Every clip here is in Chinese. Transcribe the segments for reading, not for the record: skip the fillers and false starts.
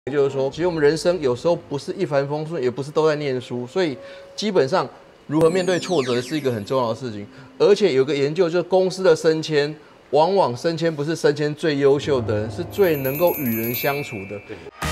就是说，其实我们人生有时候不是一帆风顺，也不是都在念书，所以基本上如何面对挫折是一个很重要的事情。而且有个研究，就是公司的升迁，往往升迁不是升迁最优秀的人，是最能够与人相处的。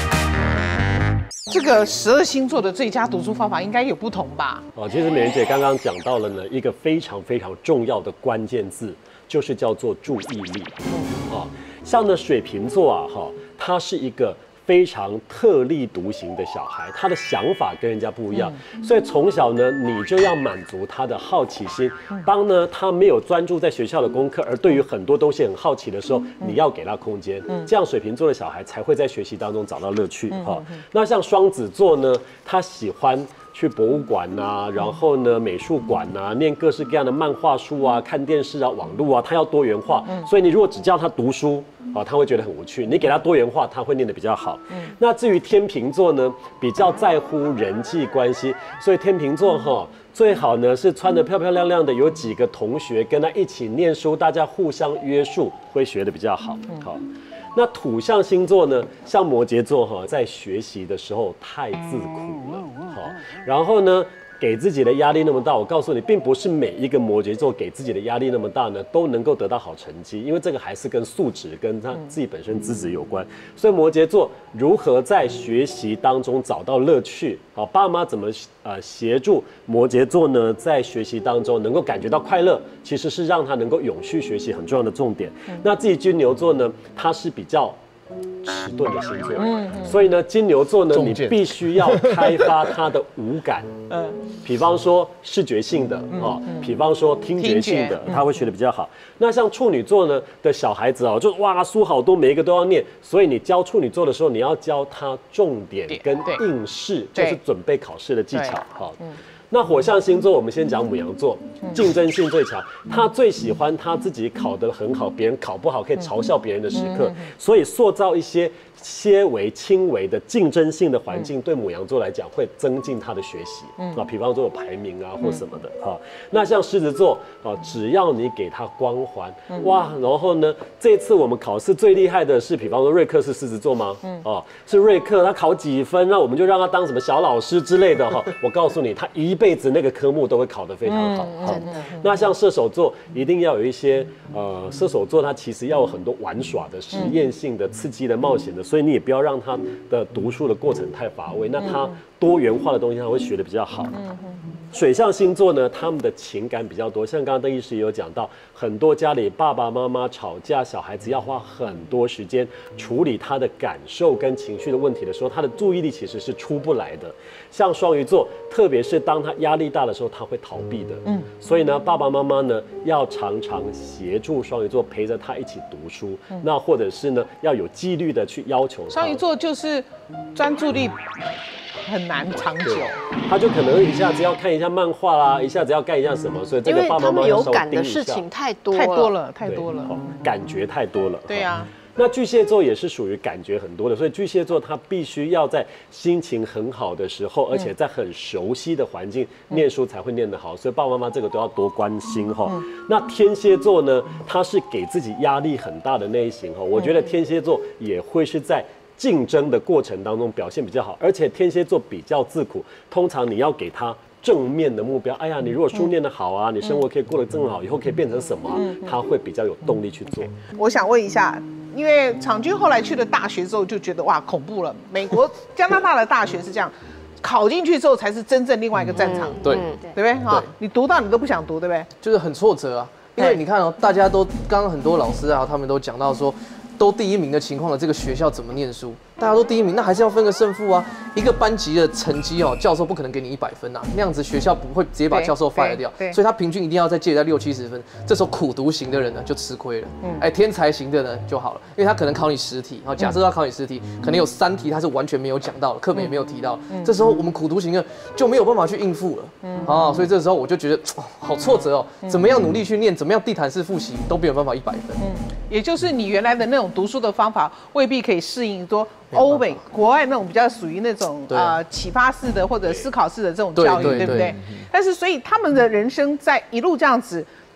这个12星座的最佳读书方法应该有不同吧？ 其实美人姐刚刚讲到了呢一个非常非常重要的关键字，就是叫做注意力。像呢水瓶座啊，他是一个非常特立独行的小孩，他的想法跟人家不一样，所以从小呢，你就要满足他的好奇心。当呢他没有专注在学校的功课，而对于很多东西很好奇的时候，你要给他空间，这样水瓶座的小孩才会在学习当中找到乐趣。那像双子座呢，他喜欢去博物馆啊，然后呢美术馆啊，念各式各样的漫画书啊，看电视啊，网络啊，他要多元化。所以你如果只叫他读书，他会觉得很无趣。你给他多元化，他会念得比较好。那至于天秤座呢，比较在乎人际关系，所以天秤座最好呢是穿得漂漂亮亮的，有几个同学跟他一起念书，大家互相约束，会学得比较好。那土象星座呢，像摩羯座在学习的时候太自苦了，然后呢，给自己的压力那么大，我告诉你，并不是每一个摩羯座给自己的压力那么大呢，都能够得到好成绩，因为这个还是跟素质跟他自己本身资质有关。所以摩羯座如何在学习当中找到乐趣，爸妈怎么协助摩羯座呢，在学习当中能够感觉到快乐，其实是让他能够永续学习很重要的重点。那至于金牛座呢，它是比较迟钝的星座，所以呢，金牛座呢，你必须要开发他的五感，比方说视觉性的比方说听觉性的，他会学得比较好。那像处女座呢的小孩子就哇书好多，每一个都要念，所以你教处女座的时候，你要教他重点跟应试，就是准备考试的技巧。那火象星座，我们先讲牡羊座，竞争性最强，他最喜欢他自己考得很好，别人考不好可以嘲笑别人的时刻，所以塑造一些微轻微的竞争性的环境，对牡羊座来讲会增进他的学习比方说有排名啊或什么的那像狮子座只要你给他光环哇，然后呢，这次我们考试最厉害的是，比方说瑞克是狮子座吗？是瑞克，他考几分，那我们就让他当什么小老师之类的我告诉你，他一辈子那个科目都会考得非常好。那像射手座一定要有一些射手座他其实要有很多玩耍的、实验性的、刺激的、冒险的，所以你也不要让他的读书的过程太乏味，那他多元化的东西他会学得比较好。水象星座呢，他们的情感比较多，像刚刚邓医师也有讲到，很多家里爸爸妈妈吵架，小孩子要花很多时间处理他的感受跟情绪的问题的时候，他的注意力其实是出不来的。像双鱼座，特别是当他压力大的时候，他会逃避的。所以呢，爸爸妈妈呢要常常协助双鱼座，陪着他一起读书，那或者是呢要有纪律的去要求他。 双鱼座就是专注力很难长久， 他就可能一下子要看一下漫画啦，一下子要干一下什么，所以这个爸爸妈妈要稍微盯一下。 有感的事情太多了， 感觉太多了。 对呀。 那巨蟹座也是属于感觉很多的，所以巨蟹座他必须要在心情很好的时候，而且在很熟悉的环境念书才会念得好，所以爸爸妈妈这个都要多关心那天蝎座呢，他是给自己压力很大的那一型我觉得天蝎座也会是在竞争的过程当中表现比较好，而且天蝎座比较自苦，通常你要给他正面的目标，哎呀，你如果书念得好啊，你生活可以过得更好，以后可以变成什么他会比较有动力去做。 我想问一下，因为昶均后来去了大学之后就觉得哇恐怖了，美国、加拿大的大学是这样，考进去之后才是真正另外一个战场， 对不对？你读到你都不想读，对不对？ 就是很挫折啊，因为你看大家都刚刚很多老师他们都讲到说，都第1名的情况的这个学校怎么念书？大家都第1名，那还是要分个胜负啊。一个班级的成绩教授不可能给你100分啊，那样子学校不会直接把教授 fire 掉，所以他平均一定要再介在60-70分。这时候苦读型的人呢就吃亏了，天才型的呢就好了，因为他可能考你10题，假设要考你10题，可能有3题他是完全没有讲到的，课本也没有提到，这时候我们苦读型的就没有办法去应付了所以这时候我就觉得好挫折怎么样努力去念，怎么样地毯式复习都没有办法100分。 也就是你原来的那种读书的方法未必可以适应说欧美国外那种比较属于那种启发式的或者思考式的这种教育，对不对？但是所以他们的人生在一路这样子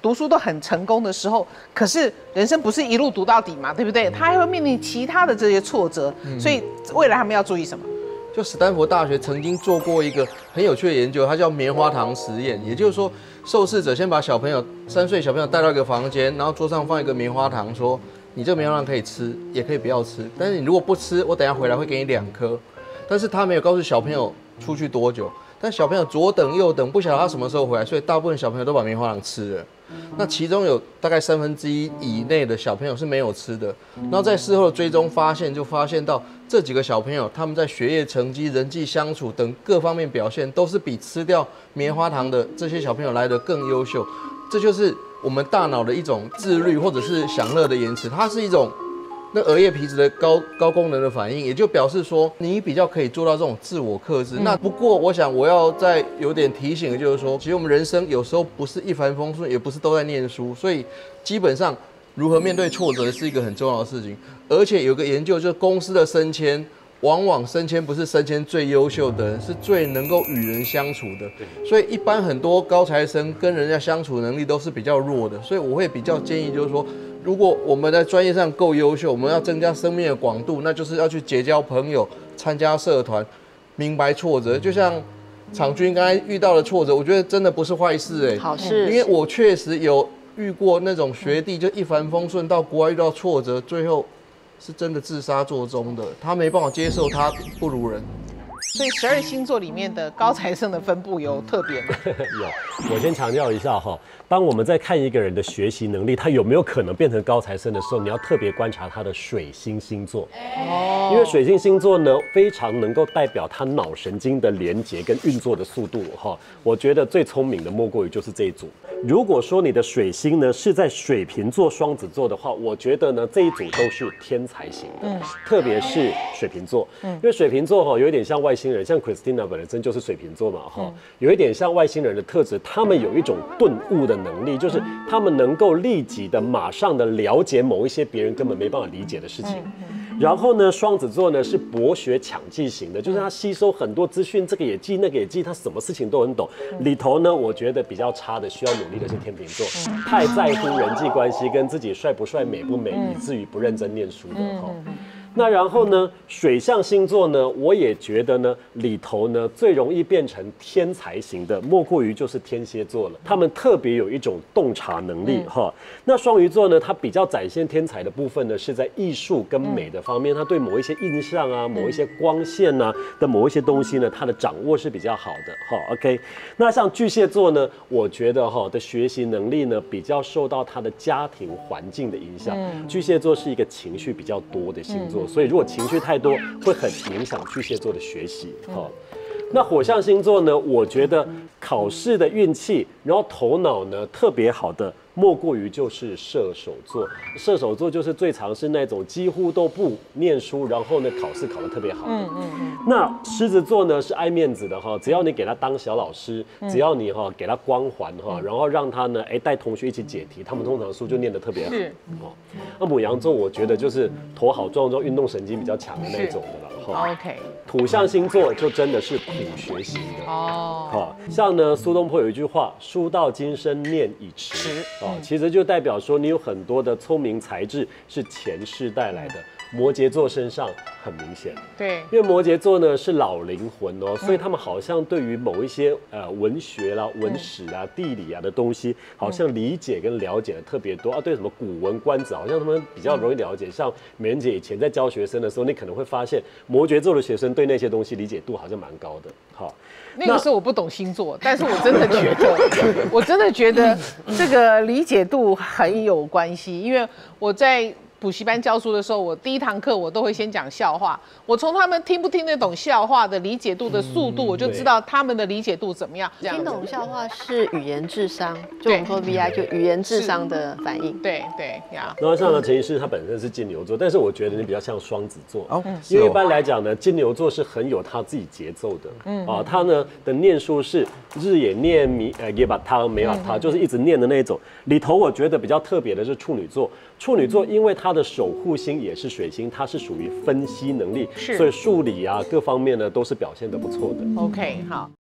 读书都很成功的时候，可是人生不是一路读到底嘛，对不对？他还会面临其他的这些挫折，所以未来他们要注意什么？ 就史丹佛大学曾经做过一个很有趣的研究，它叫棉花糖实验。也就是说，受试者先把3岁小朋友带到一个房间，然后桌上放一个棉花糖，说你这个棉花糖可以吃，也可以不要吃，但是你如果不吃，我等一下回来会给你2颗。但是他没有告诉小朋友出去多久，但小朋友左等右等，不晓得他什么时候回来，所以大部分小朋友都把棉花糖吃了。那其中有大概1/3以内的小朋友是没有吃的。然后在事后的追踪发现到这几个小朋友他们在学业成绩、人际相处等各方面表现，都是比吃掉棉花糖的这些小朋友来得更优秀。这就是我们大脑的一种自律或者是享乐的延迟，它是一种那额叶皮质的高功能的反应，也就表示说你比较可以做到这种自我克制。那不过我想我要再有点提醒的就是说，其实我们人生有时候不是一帆风顺，也不是都在念书，所以基本上如何面对挫折是一个很重要的事情。而且有个研究就是公司的升迁，往往升迁不是升迁最优秀的人，是最能够与人相处的。所以一般很多高材生跟人家相处能力都是比较弱的，所以我会比较建议就是说，如果我们在专业上够优秀，我们要增加生命的广度，那就是要去结交朋友、参加社团，明白挫折。就像昶均刚才遇到的挫折，我觉得真的不是坏事好事。 因为我确实有遇过那种学弟就一帆风顺，到国外遇到挫折，最后是真的自杀作终的，他没办法接受他不如人。 所以12星座里面的高材生的分布有特别吗？ 有，我先强调一下哈，当我们在看一个人的学习能力，他有没有可能变成高材生的时候，你要特别观察他的水星星座。因为水星星座呢，非常能够代表他脑神经的连结跟运作的速度哈。我觉得最聪明的莫过于就是这一组。如果说你的水星呢是在水瓶座、双子座的话，我觉得呢这一组都是天才型的，特别是水瓶座，因为水瓶座哈有一点像外星人，像 Christina 本身就是水瓶座嘛哈，有一点像外星人的特质，他们有一种顿悟的能力，就是他们能够立即的、马上的了解某一些别人根本没办法理解的事情。然后呢，双子座呢是博学抢记型的，就是他吸收很多资讯，这个也记，那个也记，他什么事情都很懂。里头呢，我觉得比较差的、需要努力的是天秤座，太在乎人际关系跟自己帅不帅、美不美，以至于不认真念书的哈。那然后呢，水象星座呢，我也觉得呢，里头呢最容易变成天才型的，莫过于就是天蝎座了。他们特别有一种洞察能力哈。那双鱼座呢，它比较展现天才的部分呢，是在艺术跟美的方面，它对某一些印象啊、某一些光线啊的某一些东西呢，它的掌握是比较好的哈。OK， 那像巨蟹座呢，我觉得哈的学习能力呢，比较受到他的家庭环境的影响。巨蟹座是一个情绪比较多的星座。所以如果情绪太多，会很影响巨蟹座的学习。那火象星座呢？我觉得考试的运气，然后头脑呢特别好的，莫过于就是射手座。射手座就是最常是那种几乎都不念书，然后呢考试考得特别好的。那狮子座呢是爱面子的哈，只要你给他当小老师，只要你哈给他光环哈，然后让他呢带同学一起解题，他们通常书就念得特别好。那牡羊座我觉得就是头好壮壮，运动神经比较强的那种的了。 OK， 土象星座就真的是苦学习的像呢苏东坡有一句话，书到今生念已迟其实就代表说你有很多的聪明才智是前世带来的。摩羯座身上很明显， 对， 因为摩羯座呢是老灵魂所以他们好像对于某一些文学啦、文史啊、地理啊的东西，好像理解跟了解的特别多对什么古文观止，好像他们比较容易了解。像美人姐以前在教学生的时候，你可能会发现摩羯座的学生对那些东西理解度好像蛮高的。 那个时候我不懂星座，但是我真的觉得这个理解度很有关系，因为我在补习班教书的时候，我第一堂课我都会先讲笑话，我从他们听不听得懂笑话的理解度的速度，我就知道他们的理解度怎么样。 听懂笑话是语言智商，就我们说 VI 就语言智商的反应。 对呀。 然后像呢，陈医师他本身是金牛座，但是我觉得你比较像双子座因为一般来讲呢，金牛座是很有他自己节奏的他呢的念书是日也念也把他没把他，就是一直念的那种。里头我觉得比较特别的是处女座。处女座因为它的守护星也是水星，它是属于分析能力，所以数理啊各方面呢都是表现得不错的。 OK， 好。